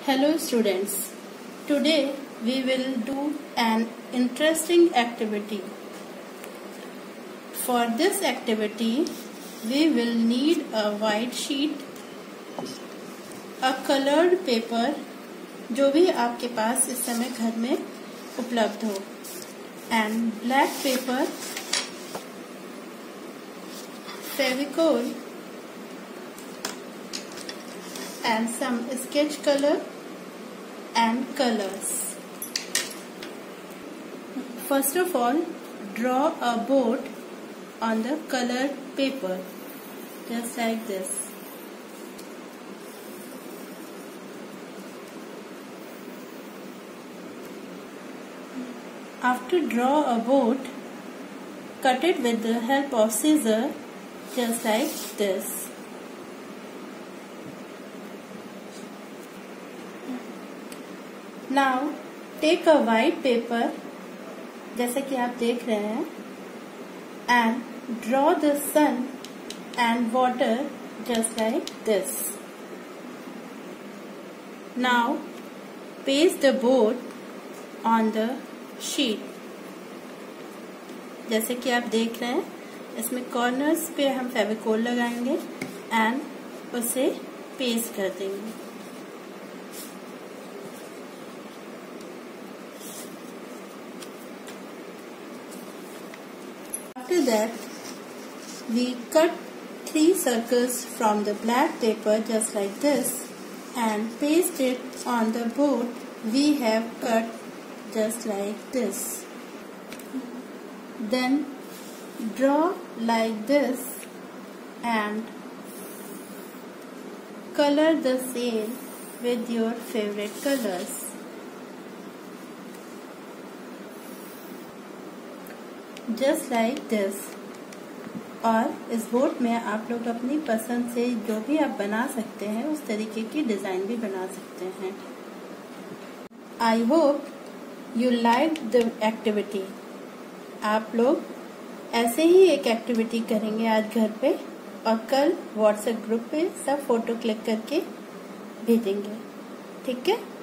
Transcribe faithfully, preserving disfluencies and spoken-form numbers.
Hello students, today we will do an interesting activity. For this activity, we will need a white sheet, a colored paper, जो भी आपके पास इस समय घर में उपलब्ध हो, and black paper, Fevicol and some sketch color and colors. First of all, draw a boat on the colored paper, just like this. After draw a boat, cut it with the help of scissors, just like this. Now take a white paper, जैसे कि आप देख रहे हैं, and draw the sun and water just like this. Now paste the boat on the sheet. जैसे कि आप देख रहे हैं, इसमें कॉर्नर्स पे हम फेविकोल लगाएंगे एंड उसे पेस्ट कर देंगे. After that, we cut three circles from the black paper just like this and paste it on the board we have cut just like this. Then draw like this and color the same with your favorite colors. Just like this. और इस boat में आप लोग अपनी पसंद से जो भी आप बना सकते हैं उस तरीके की डिजाइन भी बना सकते हैं. I hope you like the activity. आप लोग ऐसे ही एक एक्टिविटी करेंगे आज घर पे और कल व्हाट्सएप ग्रुप पे सब फोटो क्लिक करके भेजेंगे. ठीक है.